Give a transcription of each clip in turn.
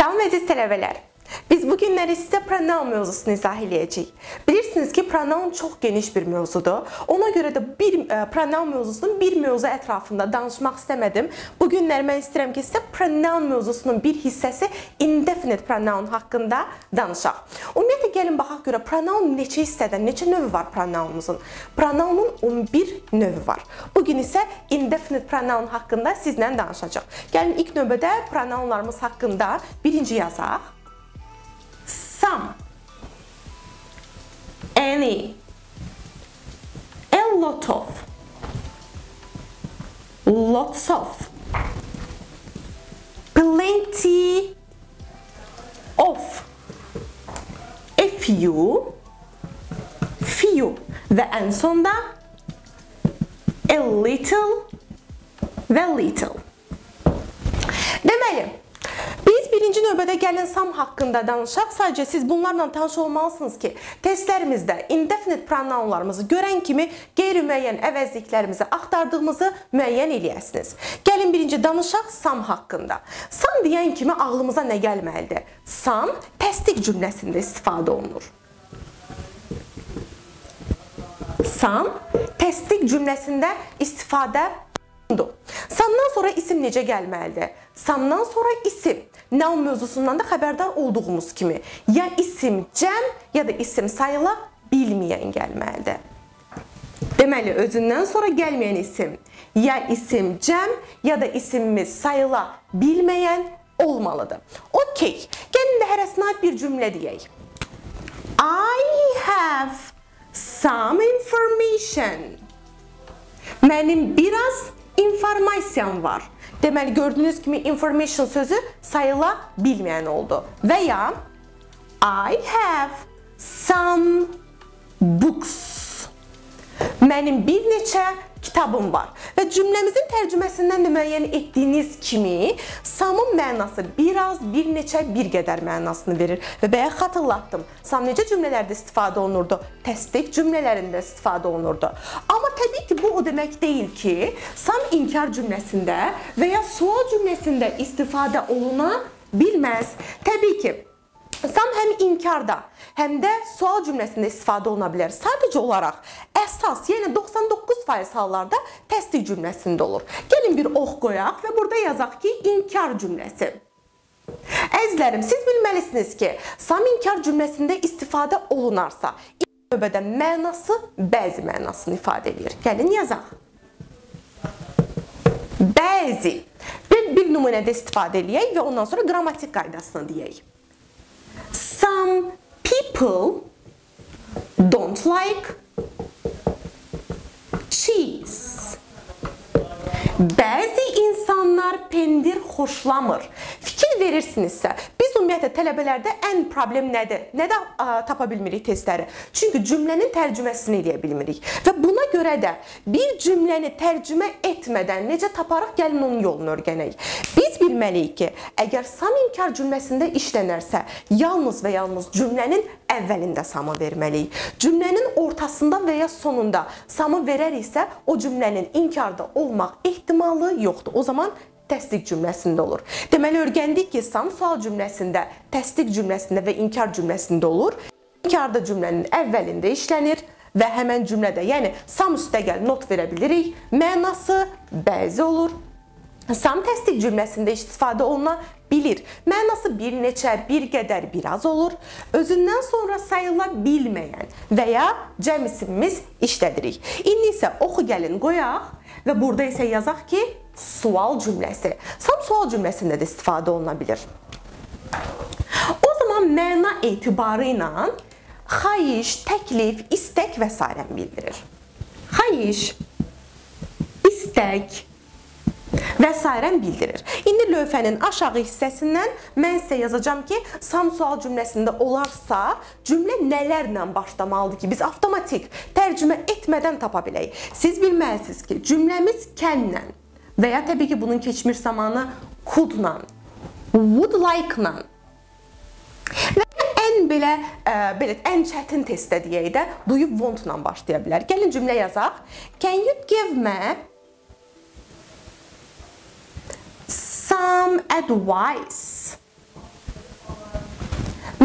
Salam əziz tələbələr. Biz bu günləri sizə pronoun mövzusunu izah edəcəyik. Bilirsiniz ki, pronoun çox geniş bir mövzudur. Ona görə də pronoun mövzusunun bir mövzu ətrafında danışmaq istəmədim. Bu günləri mən istəyirəm ki, sizə pronoun mövzusunun bir hissəsi indefinite pronoun haqqında danışaq. Ümumiyyətlə, gəlin baxaq görə pronoun neçə hissədən, neçə növü var pronounumuzun? Pronounun 11 növü var. Bugün isə indefinite pronoun haqqında sizlə danışacaq. Gəlin ilk növbədə pronounlarımız haqqında birinci yazaq. Some, any, a lot of, lots of, plenty of, a few, few ve en sonda a little ve little. Deməli, biz birinci növbədə gəlin some haqqında danışaq. Sadəcə siz bunlarla tanış olmalısınız ki, testlərimizdə indefinite pronounlarımızı görən kimi qeyri-müəyyən əvəzliklərimizi axtardığımızı müəyyən eləyəsiniz. Gəlin birinci danışaq some haqqında. Some deyən kimi ağlımıza nə gəlməlidir? Some təsdiq cümləsində istifadə olunur. Some təsdiq cümləsində istifadə olunur. Some'dan sonra isim necə gəlməlidir? Some'dan sonra isim noun mövzusundan da xəbərdar olduğumuz kimi ya isim cəm ya da isim sayıla bilməyən gəlməlidir. Deməli, özündən sonra gəlməyən isim ya isim cəm ya da isimimiz sayıla bilməyən olmalıdır. Okey, gəlin də hərəsinə aid bir cümlə deyək. I have some information. Mənim biraz informasiyam var. Deməli, gördüyünüz kimi information sözü sayıla bilməyən oldu. Və ya I have some books. Mənim bir neçə kitabım var. Və cümləmizin tərcüməsindən də müəyyən etdiyiniz kimi some'ın mənası biraz, bir neçə, bir qədər mənasını verir. Və bəyə xatırlatdım. Some necə cümlələrdə istifadə olunurdu? Təsdiq cümlələrində istifadə olunurdu. Amma təbii ki, bu o demək deyil ki, some inkar cümləsində və ya sual cümləsində istifadə oluna bilməz. Təbii ki, some həm inkarda, həm də sual cümləsində istifadə oluna bilər. Sadəcə olaraq əsas, yəni 99% hallarda təsdiq cümləsində olur. Gəlin bir ox qoyaq və burada yazaq ki, inkar cümləsi. Əzizlərim, siz bilməlisiniz ki, some inkar cümləsində istifadə olunarsa, ilk növbədə mənası bəzi mənasını ifadə edir. Gəlin yazaq. Bəzi. Bir nümunədə istifadə edək və ondan sonra qrammatik qaydasını deyək. Some people don't like cheese. Bəzi insanlar pendir xoşlamır. Fikir verirsinizsə, biz ümumiyyətlə tələbələrdə ən problem nədir? Nədə tapa bilmirik testləri? Çünki cümlənin tərcüməsini eləyə bilmirik. Və buna görə də bir cümləni tərcümə etmədən necə taparıq, gəlin onun yolunu öyrənək. Biz bilməliyik ki, əgər some inkar cümləsində işlənərsə, yalnız və yalnız cümlənin əvvəlində some'ı verməliyik. Cümlənin ortasında və ya sonunda some'ı verəriksə, o cümlənin inkarda olmaq ehtimalı yoxdur. O zaman təsdiq cümləsində olur. Deməli, öyrəndik ki, some sual cümləsində, təsdiq cümləsində və inkar cümləsində olur. İnkarda cümlənin əvvəlində işlənir və həmən cümlədə, yəni some üstəgəl not verə bilirik. Mənası bəzi olur. Some təsdiq cümləsində istifadə oluna bilir. Mənası bir neçə, bir qədər, biraz olur. Özündən sonra sayıla bilməyən və ya cəm isimimiz işlədirik. İndi isə oxu gəlin qoyaq və burada isə yazaq ki, sual cümləsi. Some sual cümləsində də istifadə oluna bilir. O zaman məna etibarı ilə xahiş, təklif, istək və s. bildirir. Xahiş, istək və s. bildirir. İndi lövhənin aşağı hissəsindən mən sizə yazacağım ki, some sual cümləsində olarsa, cümlə nələrlə başlamalıdır ki, biz avtomatik tərcümə etmədən tapa bilək. Siz bilməlisiniz ki, cümləmiz can'lə və ya təbii ki, bunun keçmiş zamanı could'la, would like-la və ən çətin testdə deyək də, do you want-la başlaya bilər. Gəlin cümlə yazaq. Can you give me some advice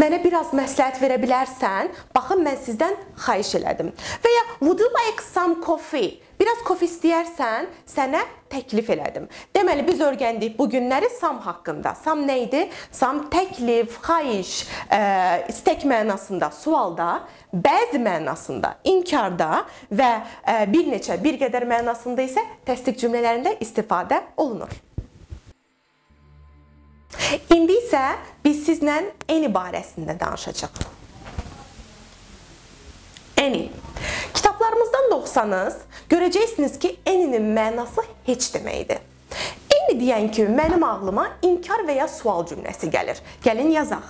Mənə biraz məsləhət verə bilərsən? Baxın, mən sizdən xahiş elədim. Və ya would you like some coffee? Biraz kofe istəyərsən, sənə təklif elədim. Deməli, biz öyrəndik bu günləri sam haqqında. Sam nə idi? Sam təklif, xahiş, istek mənasında, sualda, bəzi mənasında, inkarda və bir qədər mənasında isə təsdiq cümlələrində istifadə olunur. İndi isə biz sizlə any barəsində danışacaq. Any. Kitablarımızdan da oxusanız, görəcəksiniz ki, any'nin mənası heç deməkdir. Any deyən kimi mənim ağlıma inkar və ya sual cümləsi gəlir. Gəlin yazaq.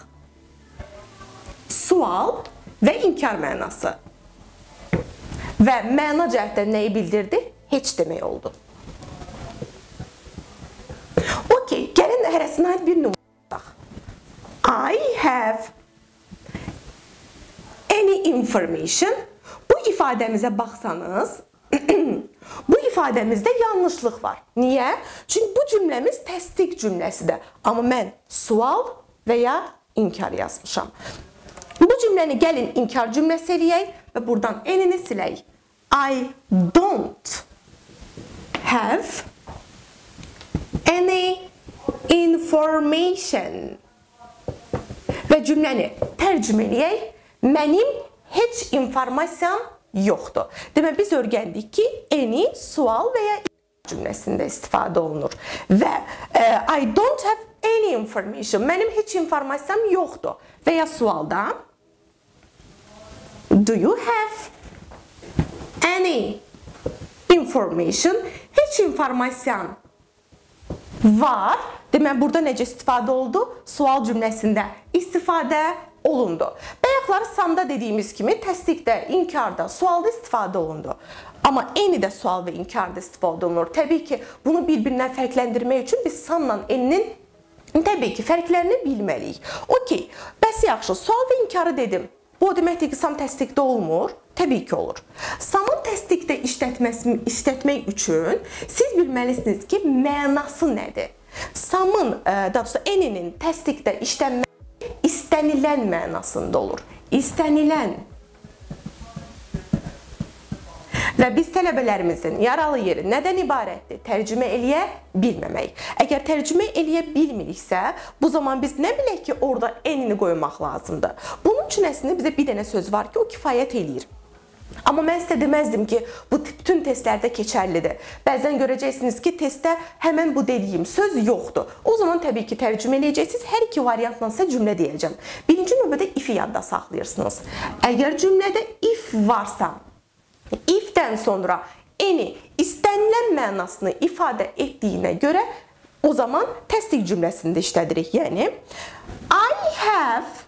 Sual və inkar mənası. Və məna cəhətdən nəyi bildirdi? Heç demək oldu. Okey, gəlin hərəsinə aid bir nümunə yazaq. I have any information. Bu ifadəmizə baxsanız, bu ifadəmizdə yanlışlıq var. Niyə? Çünki bu cümləmiz təsdiq cümləsidir. Amma mən sual və ya inkar yazmışam. Bu cümləni gəlin inkar cümləsi eləyək və buradan any'ni silək. I don't have any information. Və cümləni tərcümə eləyək. Mənim heç informasiyam yoxdur. Demək, biz öyrəndik ki, any sual və ya cümləsində istifadə olunur. Və I don't have any information. Mənim heç informasiyam yoxdur. Və ya sualda do you have any information? Heç informasiyan var. Demək, burada necə istifadə oldu? Sual cümləsində istifadə olundu. Bayaqları samda dediyimiz kimi təsdiqdə, inkarda, sualda istifadə olundu. Amma any-də sual və inkarda istifadə olunur. Təbii ki, bunu bir-birindən fərqləndirmək üçün biz samla any-nin təbii ki, fərqlərini bilməliyik. Okey, bəs yaxşı, sual və inkarı dedim. Bu deməkdir ki, sam təsdiqdə olmur. Təbii ki, olur. Samın təsdiqdə işlətmək üçün siz bilməlisiniz ki, mənası nədir? Samın, daha doğrusu any-nin təsdiqdə işlənməsi istənilən mənasında olur. İstənilən. Və biz tələbələrimizin yaralı yeri nədən ibarətdir? Tərcümə eləyə bilməmək. Əgər tərcümə eləyə bilmiriksə, bu zaman biz nə bilək ki, orada any-ni qoymaq lazımdır. Bunun üçün əslində bizə bir dənə söz var ki, o kifayət eləyir. Amma mən sizə deməzdim ki, bu bütün testlərdə keçərlidir. Bəzən görəcəksiniz ki, testdə həmən bu dediyim söz yoxdur. O zaman təbii ki, tərcümə eləyəcəksiniz. Hər iki variantla sizə cümlə deyəcəm. Birinci növbədə if-i yadda saxlayırsınız. Əgər cümlədə if varsa, if-dən sonra any istənilən mənasını ifadə etdiyinə görə o zaman təsdiq cümləsində işlədirik. Yəni, I have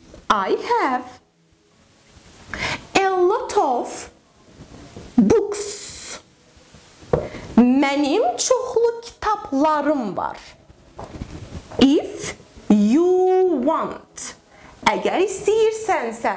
a lot of books. Mənim çoxlu kitablarım var. If you want. Əgər istəyirsənsə,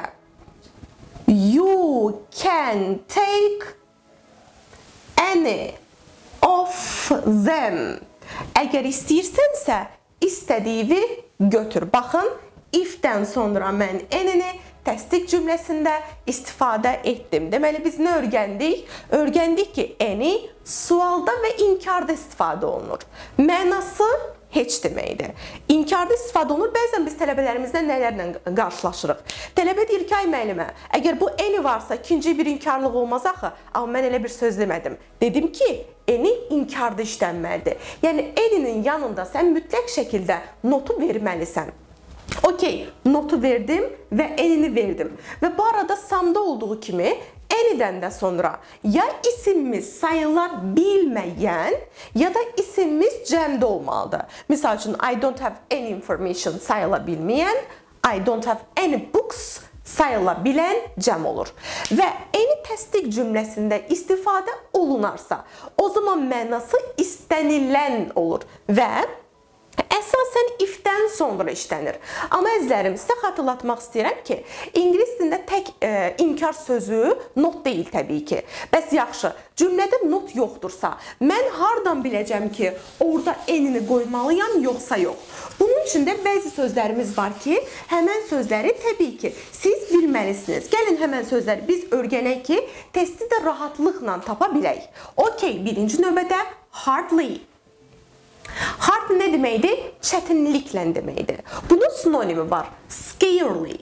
you can take any of them. Əgər istəyirsənsə, istədiyi götür. Baxın, if-dən sonra mən any-ni təsdiq cümləsində istifadə etdim. Deməli, biz nə öyrəndik? Öyrəndik ki, any sualda və inkarda istifadə olunur. Mənası heç deməkdir. İnkarda istifadə olunur. Bəzən biz tələbələrimizlə nələrlə qarşılaşırıq? Tələbə deyir ki, ay müəllimə, əgər bu any varsa, ikinci bir inkarlıq olmaz axı. Amma mən elə bir söz demədim. Dedim ki, any inkarda işlənməlidir. Yəni, any'nin yanında sən mütləq şəkildə notu verməlisən. Okey, notu verdim və any-ni verdim. Və bu arada samda olduğu kimi any-dən də sonra ya isimimiz sayıla bilməyən ya da isimimiz cəmdə olmalıdır. Misal üçün, I don't have any information sayıla bilməyən, I don't have any books sayıla bilən cəm olur. Və any təsdiq cümləsində istifadə olunarsa, o zaman mənası istənilən olur və əsasən if-dən sonra işlənir. Amma əzizlərim, sizə xatırlatmaq istəyirəm ki, ingilis dilində tək inkar sözü not deyil təbii ki. Bəs yaxşı, cümlədə not yoxdursa, mən hardan biləcəm ki, orada n-ni qoymalıyam, yoxsa yox? Bunun üçün də bəzi sözlərimiz var ki, həmən sözləri təbii ki, siz bilməlisiniz. Gəlin həmən sözləri biz öyrənək ki, testi də rahatlıqla tapa bilək. Okey, birinci növbədə hardly. Hard nə deməkdir? Çətinliklə deməkdir. Bunun sinonimi var. Scarcely.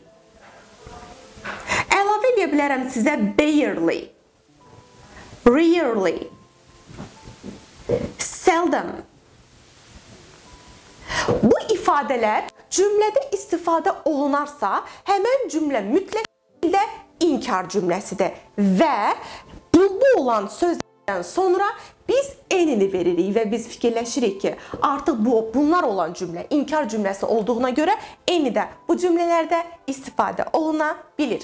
Əlavə edə bilərəm sizə barely, rarely, seldom. Bu ifadələr cümlədə istifadə olunarsa, həmən cümlə mütləq şəkildə inkar cümləsidir və bu olan sözlərdən sonra biz n-ni veririk və biz fikirləşirik ki, artıq bunlar olan cümlə inkar cümləsi olduğuna görə n-i də bu cümlələrdə istifadə oluna bilir.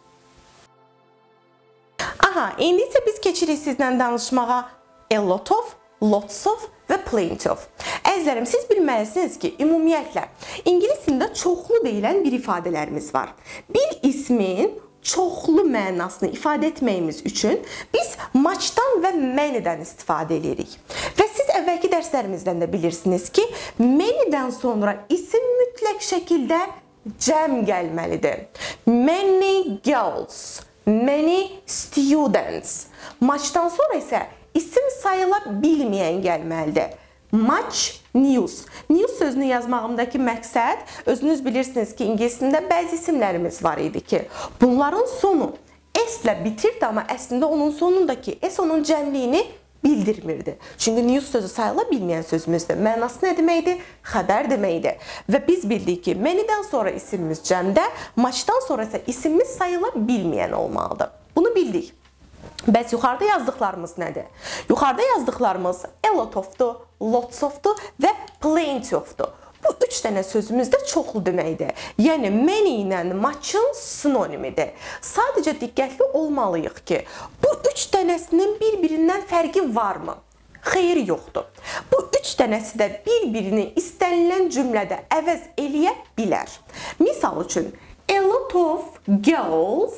Aha, indi isə biz keçirik sizlə danışmağa a lot of, lots of və plenty of. Əzizlərim, siz bilməlisiniz ki, ümumiyyətlə, ingilis dilində çoxlu deyilən bir ifadələrimiz var. Bir ismin çoxlu mənasını ifadə etməyimiz üçün biz muchdan və many'dən istifadə edirik. Və siz əvvəlki dərslərimizdən də bilirsiniz ki, many'dən sonra isim mütləq şəkildə cəm gəlməlidir. Many girls, many students. Muchdan sonra isə isim sayıla bilməyən gəlməlidir. Much news. News sözünü yazmağımdakı məqsəd, özünüz bilirsiniz ki, ingilis dilində bəzi isimlərimiz var idi ki, bunların sonu s-lə bitirdi, amma əslində onun sonundakı s onun cəmliyini bildirmirdi. Çünki news sözü sayıla bilməyən sözümüzdür. Mənası nə deməkdir? Xəbər deməkdir. Və biz bildik ki, many'dən sonra isimimiz cəmdə, muchdan sonra isə isimimiz sayıla bilməyən olmalıdır. Bunu bildik. Bəs yuxarıda yazdıqlarımız nədir? Yuxarıda yazdıqlarımız a lot of'dur, lots of'dur və plenty of'dur. Bu üç dənə sözümüz də çoxlu deməkdir. Yəni, many ilə much'ın sinonimidir. Sadəcə diqqətli olmalıyıq ki, bu üç dənəsinin bir-birindən fərqi varmı? Xeyri yoxdur. Bu üç dənəsi də bir-birini istənilən cümlədə əvəz eləyə bilər. Misal üçün, a lot of girls,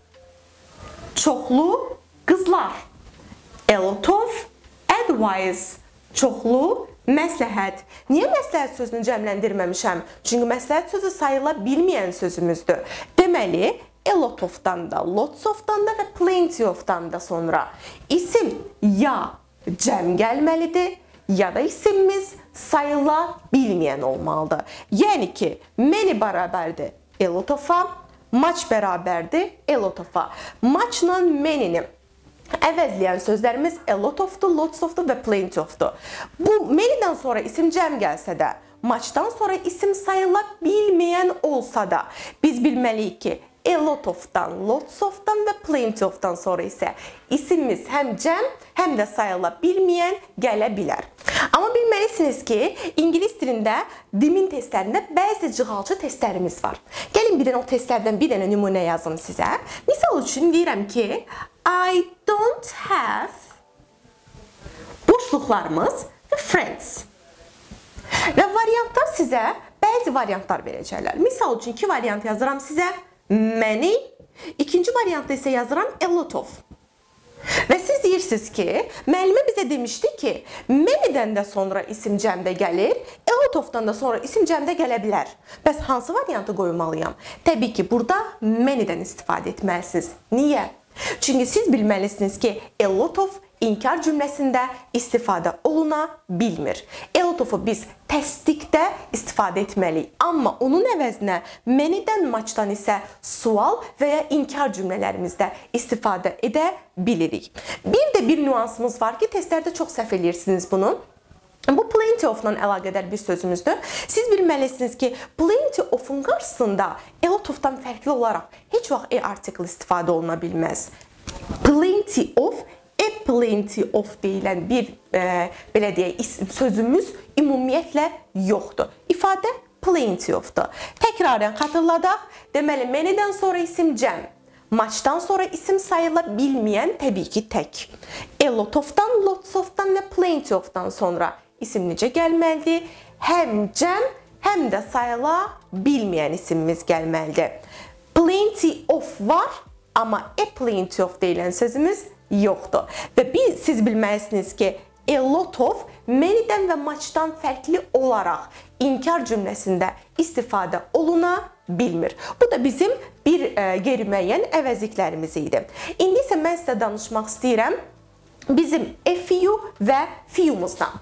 çoxlu qızlar. A lot of advice, çoxlu məsləhət. Niyə məsləhət sözünü cəmləndirməmişəm? Çünki məsləhət sözü sayıla bilməyən sözümüzdür. Deməli, a lot of-dan da, lots of-dan da və plenty of-dan da sonra isim ya cəm gəlməlidir, ya da isimimiz sayıla bilməyən olmalıdır. Yəni ki, many bərabərdir a lot of-a, much bərabərdir a lot of-a. Much-la many-ni əvəzləyən sözlərimiz a lot of-dur, lots of-dur və plenty of-dur. Bu, many-dən sonra isim cəm gəlsə də, much-dan sonra isim sayıla bilməyən olsa da, biz bilməliyik ki, a lot of-dan, lots of-dan və plenty of-dan sonra isə isimimiz həm cəm, həm də sayıla bilməyən gələ bilər. Amma bilməlisiniz ki, ingilis dilində dimin testlərində bəzi cığalcı testlərimiz var. Gəlin bir dənə o testlərdən bir dənə nümunə yazım sizə. Misal üçün deyirəm ki, I don't have boşluqlarımız və friends. Və variantlar sizə bəzi variantlar verəcəklər. Misal üçün iki variant yazıram sizə. Many, ikinci variantda isə yazıram a lot of. Və siz deyirsiniz ki, müəllimə bizə demişdi ki, many'dən də sonra isim cəmdə gəlir, a lot of-dan da sonra isim cəmdə gələ bilər. Bəs hansı variantı qoymalıyam? Təbii ki, burada many'dən istifadə etməlisiniz. Niyə? Çünki siz bilməlisiniz ki, a lot of inkar cümləsində istifadə oluna bilmir. A lot of-u biz təsdiqdə istifadə etməliyik. Amma onun əvəzinə many'dən, much'dan isə sual və ya inkar cümlələrimizdə istifadə edə bilirik. Bir də bir nüansımız var ki, testlərdə çox səhv edirsiniz bunu. Bu plenty of-la əlaqədar bir sözümüzdür. Siz bilməlisiniz ki, plenty of-un qarşısında a lot of-dan fərqli olaraq heç vaxt article istifadə oluna bilməz. Plenty of, a plenty of deyilən bir belə deyək, sözümüz ümumiyyətlə yoxdur. İfadə plenty of-dur. Təkrarən xatırladaq. Deməli, many'dən sonra isim cəm. Much'dan sonra isim sayıla bilməyən təbii ki tək. A lot of-dan, lots of-dan və plenty of-dan sonra isim necə gəlməlidir? həm cəm, həm də sayıla bilməyən isimimiz gəlməlidir. Plenty of var, amma a plenty of deyilən sözümüz yoxdur. Və siz bilməlisiniz ki, a lot of many'dən və much'dan fərqli olaraq inkar cümləsində istifadə oluna bilmir. Bu da bizim bir qeyri-müəyyən əvəzliklərimiz idi. İndi isə mən sizə danışmaq istəyirəm bizim a few və few'muzdan.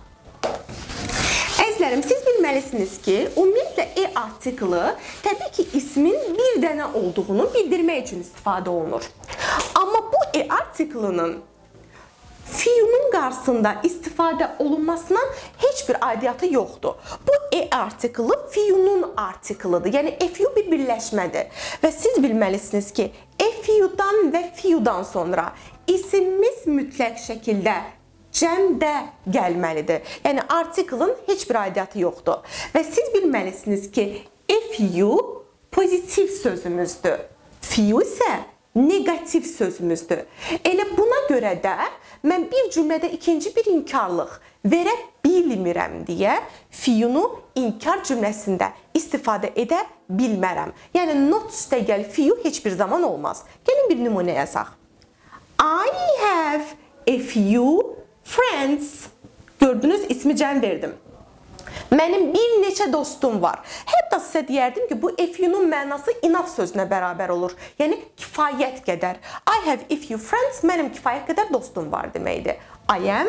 Əzizlərim, siz bilməlisiniz ki, ümumiyyətlə a artiklı təbii ki, ismin bir dənə olduğunu bildirmək üçün istifadə olunur. Amma bu a artiklının few'nun qarşısında istifadə olunmasından heç bir aidiyyatı yoxdur. Bu a artiklı few'nun artiklıdır. Yəni a few bir birləşmədir. Və siz bilməlisiniz ki, a few'dan və few'dan sonra isimimiz mütləq şəkildə cəmdə gəlməlidir. Yəni artiklın heç bir aidiyyatı yoxdur. Və siz bilməlisiniz ki, a few pozitiv sözümüzdür. Few isə negativ sözümüzdür. Elə buna görə də mən bir cümlədə ikinci bir inkarlıq verə bilmirəm deyə few'nu inkar cümləsində istifadə edə bilmərəm. Yəni not üstəgəl few heç bir zaman olmaz. Gəlin bir nümunə yazaq. I have a few friends. Gördünüz, ismi cəm verdim. Mənim bir neçə dostum var. Hətta sizə deyərdim ki, bu a few-nun mənası enough sözünə bərabər olur. Yəni, kifayət qədər. I have a few friends, mənim kifayət qədər dostum var deməkdir. I am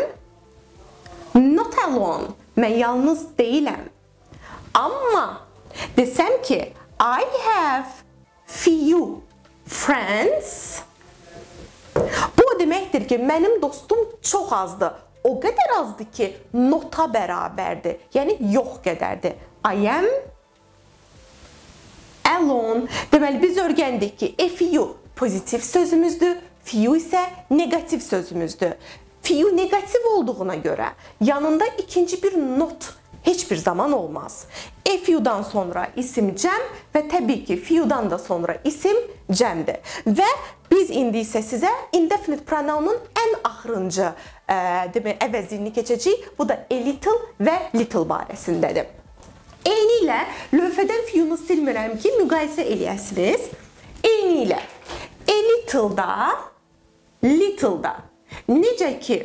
not alone. Mən yalnız deyiləm. Amma desəm ki, I have few friends, bu deməkdir ki, mənim dostum çox azdır. O qədər azdır ki, nota bərabərdir. Yəni, yox qədərdir. I am alone. Deməli, biz öyrəndik ki, a few pozitiv sözümüzdür, few isə negativ sözümüzdür. Few negativ olduğuna görə yanında ikinci bir not heç bir zaman olmaz. A few-dan sonra isim cəm və təbii ki, few-dan da sonra isim cəmdir. Və biz indi isə sizə indefinite pronounun ən axırıncı əvəzliyini keçəcəyik. Bu da a little və little barəsindədir. Eyni ilə lövhədən few-nu silmirəm ki, müqayisə eləyəsiniz. Eyni ilə a little-da, little-da. Necə ki,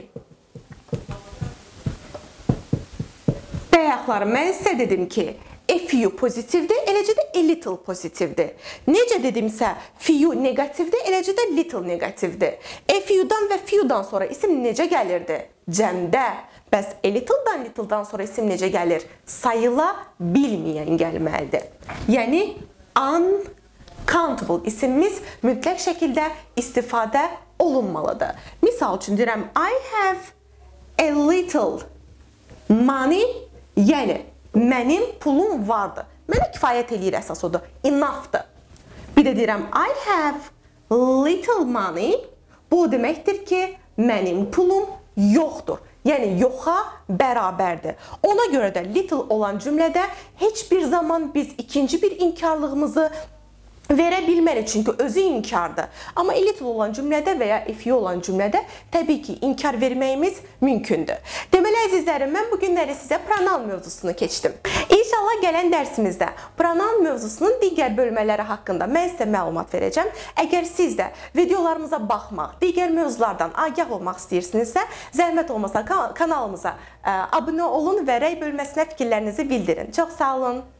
bayaqları mən sizə dedim ki, a few pozitivdir, eləcə də a little pozitivdir. Necə dedimsə, few negativdir, eləcə də little negativdir. A few-dan və few-dan sonra isim necə gəlirdi? Cəmdə. Bəs a little-dan, little-dan sonra isim necə gəlir? Sayıla bilməyən gəlməlidir. Yəni, uncountable isimimiz mütləq şəkildə istifadə olunmalıdır. Misal üçün deyirəm, I have a little money, yəni mənim pulum vardı. Mənə kifayət eləyir əsas odur. Enough-dır. Bir də deyirəm, I have little money. Bu deməkdir ki, mənim pulum yoxdur. Yəni, yoxa bərabərdir. Ona görə də little olan cümlədə heç bir zaman biz ikinci bir inkarlığımızı verə bilmərik, çünki özü inkardır. Amma a little olan cümlədə və ya a few olan cümlədə təbii ki, inkar verməyimiz mümkündür. Deməli, əzizlərim, mən bu günləri sizə pronoun mövzusunu keçdim. İnşallah gələn dərsimizdə pronoun mövzusunun digər bölmələri haqqında mən sizə məlumat verəcəm. Əgər siz də videolarımıza baxmaq, digər mövzulardan agah olmaq istəyirsinizsə, zəhmət olmasa kanalımıza abunə olun və rəy bölməsinə fikirlərinizi bildirin. Çox sağ olun.